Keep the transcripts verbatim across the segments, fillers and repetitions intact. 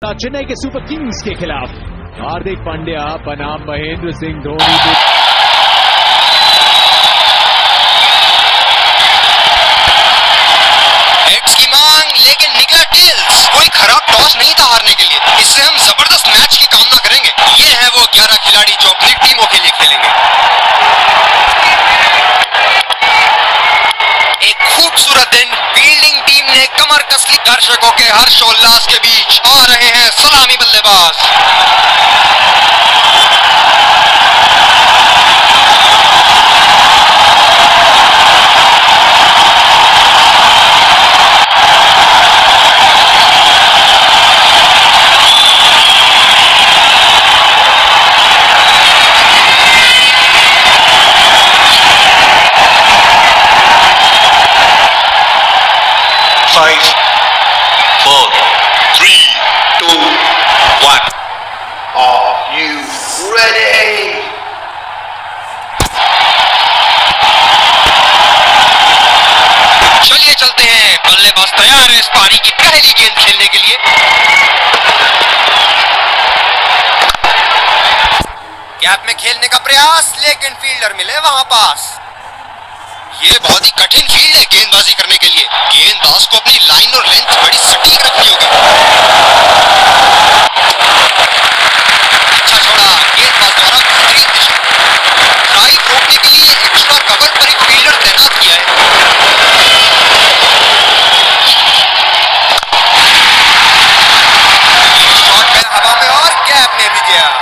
मुकाबला चेन्नई के super Kings के खिलाफ। हार्दिक पांड्या बनाम महेंद्र सिंह धोनी। हेड्स की मांग, लेकिन निकला टेल्स। कोई खराब टॉस नहीं था हारने के लिए। इससे हम जबरदस्त मैच की कामना करेंगे। ये है वो ग्यारह खिलाड़ी जो अपनी टीमों के लिए खेलेंगे। एक खूबसूरत दिन, फील्डिंग टीम ने कमर कस ली। दर्शकों के हर्षोल्लास के बीच आ रहे हैं सलामी बल्लेबाज। Five, four, three, two, one. Are you ready? चलिए चलते हैं। बल्लेबाज तैयार है इस पारी की पहली गेंद खेलने के लिए। गैप में खेलने का प्रयास, लेकिन फील्डर मिले वहां पास। ये बहुत ही कठिन फील्ड है गेंदबाजी करने के लिए। गेंदबाज को अपनी लाइन और लेंथ बड़ी सटीक रखनी होगी। अच्छा छोड़ा, गेंदबाज द्वारा बेहतरीन दिशा। ड्राइव रोकने के लिए एक्स्ट्रा कवर पर एक फील्डर तैनात किया है। शॉट गया हवा में और गैप में भी गया।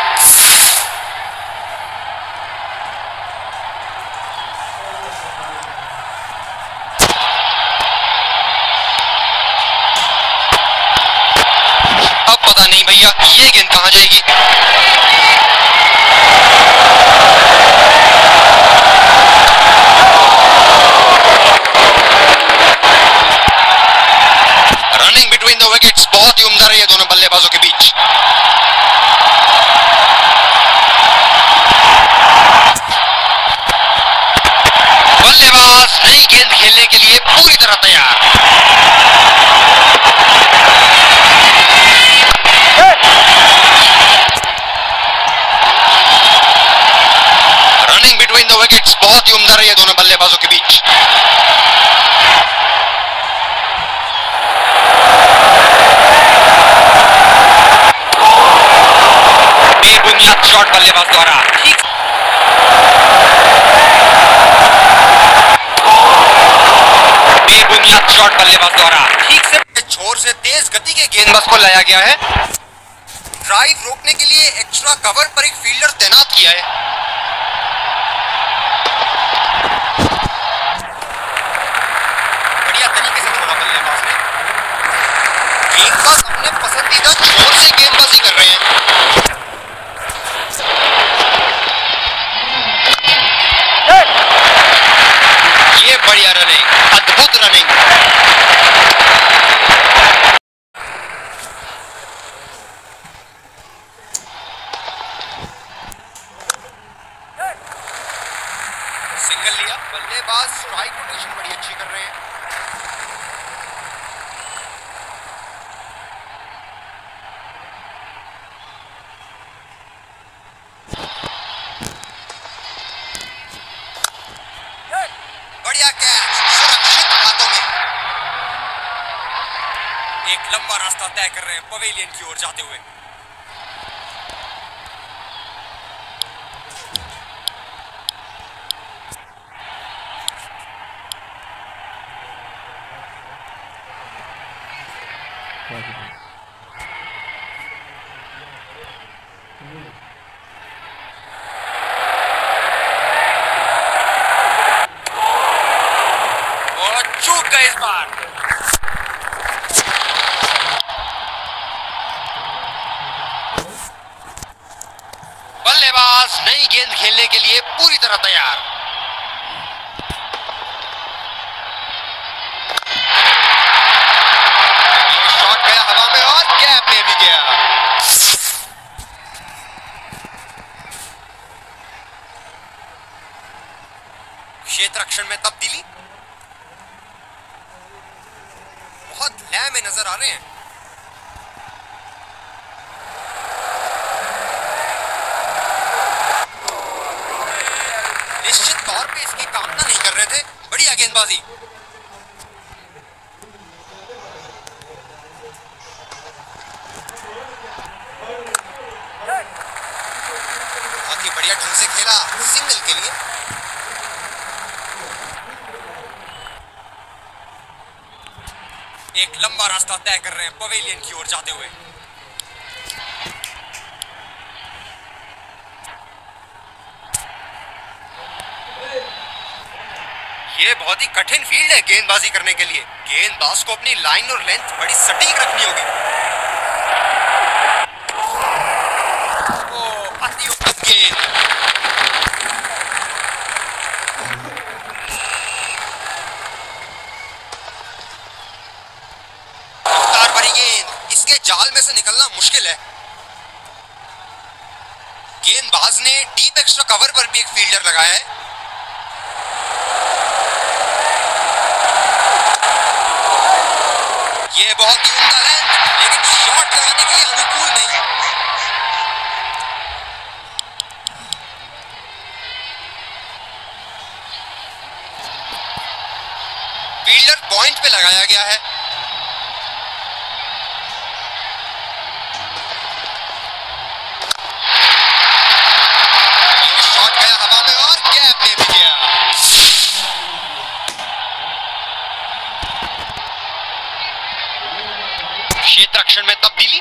अब पता नहीं भैया ये गेंद कहां जाएगी। रनिंग बिटवीन द विकेट्स बहुत ही उम्दा रही है दोनों बल्लेबाजों के बीच। बल्लेबाज नई गेंद खेलने के लिए पूरी तरह तैयार। रनिंग बिटवीन द विकेट्स बहुत ही उम्दा रही है दोनों बल्लेबाजों के बीच। बेबुनियाद शॉट बल्लेबाज द्वारा। ठीक बेबुनियाद शॉट बल्लेबाज द्वारा ठीक से छोर से तेज गति के गेंदबाज को लाया गया है। ड्राइव रोकने के लिए एक्स्ट्रा कवर पर एक फील्डर तैनात किया है। बढ़िया तरीके से छोड़ा बल्लेबाज ने। गेंदबाज अपने पसंदीदा छोर से गेंदबाजी कर रहे हैं। ये बढ़िया रनिंग, अद्भुत रनिंग। सिंगल लिया। बल्लेबाज स्ट्राइक रोटेशन बड़ी अच्छी कर रहे हैं। बढ़िया कैच, सुरक्षित हाथों में। एक लंबा रास्ता तय कर रहे हैं पवेलियन की ओर जाते हुए। और चूक गए इस बार। बल्लेबाज नई गेंद खेलने के लिए पूरी तरह तैयार। ये शॉट गया हवा में और गैप में भी गया। क्षेत्र रक्षण में तब्दीली। बहुत लय में नजर आ रहे हैं। गेंदबाजी। बहुत ही बढ़िया ढंग से खेला सिंगल के लिए। एक लंबा रास्ता तय कर रहे हैं पवेलियन की ओर जाते हुए। ये बहुत ही कठिन फील्ड है गेंदबाजी करने के लिए। गेंदबाज को अपनी लाइन और लेंथ बड़ी सटीक रखनी होगी। ओ, अति उत्तम गेंद। रफ्तार भरी गेंद, इसके जाल में से निकलना मुश्किल है। गेंदबाज ने डीप एक्स्ट्रा कवर पर भी एक फील्डर लगाया है। ये बहुत ही उम्दा लेंथ, लेकिन शॉट लगाने के लिए अनुकूल नहीं। फील्डर पॉइंट पे लगाया गया है। ये शॉट गया हवा में और गैप में भी गया। क्षेत्र रक्षण में तब्दीली।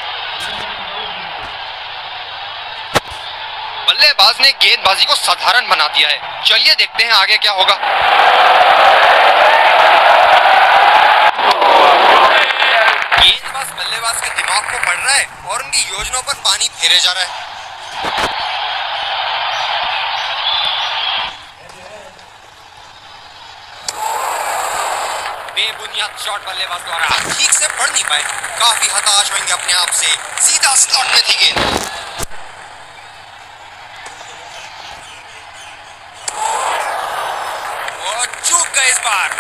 बल्लेबाज ने गेंदबाजी को साधारण बना दिया है। चलिए देखते हैं आगे क्या होगा। गेंदबाज बल्लेबाज के दिमाग को पढ़ रहा है और उनकी योजनाओं पर पानी फेरे जा रहा है। बेबुनियाद शॉट बल्लेबाज द्वारा ठीक से पढ़ नहीं पाए। काफी हताश होंगे अपने आप से। सीधा स्लॉट में थी गेंद। वो चूक गए इस बार।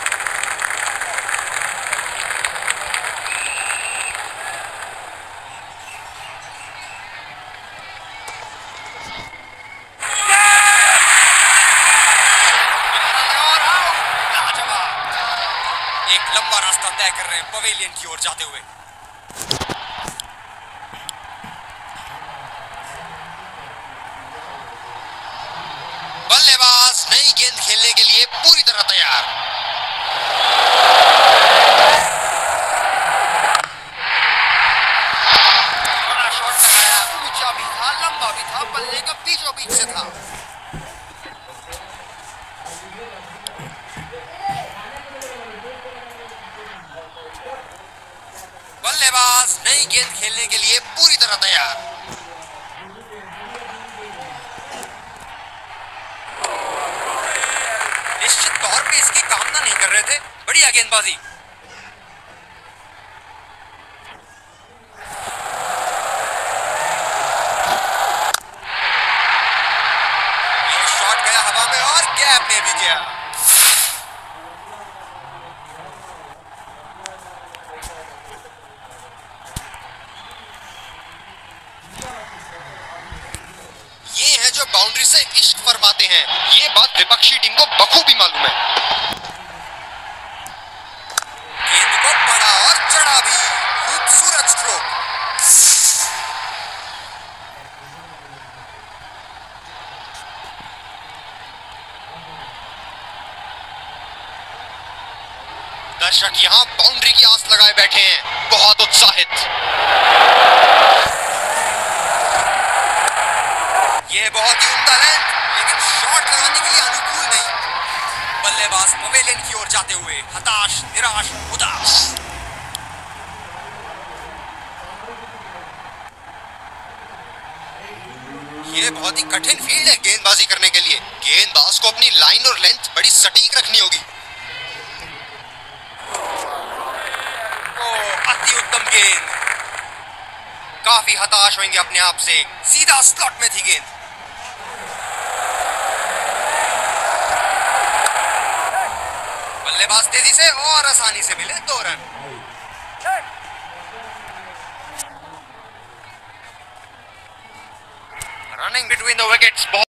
एक लंबा रास्ता तय कर रहे हैं पवेलियन की ओर जाते हुए। बल्लेबाज नई गेंद खेलने के लिए पूरी तरह तैयार। बड़ा शॉट लगाया, ऊंचा भी था, लंबा भी था, बल्ले का बीचों बीच से था। बल्लेबाज नई गेंद खेलने के लिए पूरी तरह तैयार। निश्चित तौर पे इसकी कामना नहीं कर रहे थे। बढ़िया गेंदबाजी। ये शॉट गया हवा में और गैप में भी गया। ये है जो बाउंड्री से इश्क फरमाते हैं। ये बात विपक्षी टीम को बखूबी मालूम है। गेंद को पड़ा और चढ़ा भी। खूबसूरत स्ट्रोक। दर्शक यहां बाउंड्री की आस लगाए बैठे हैं, बहुत उत्साहित। ये बहुत ही उम्दा लेंथ, लेकिन शॉट लगाने के लिए अनुकूल नहीं। बल्लेबाज पवेलियन की ओर जाते हुए हताश, निराश, उदास। ये बहुत ही कठिन फील्ड है गेंदबाजी करने के लिए। गेंदबाज को अपनी लाइन और लेंथ बड़ी सटीक रखनी होगी। ओ, अति उत्तम गेंद। काफी हताश होंगे अपने आप से। सीधा स्लॉट में थी गेंद। बल्लेबाज तेजी से और आसानी से मिले दो run. Running between the wickets.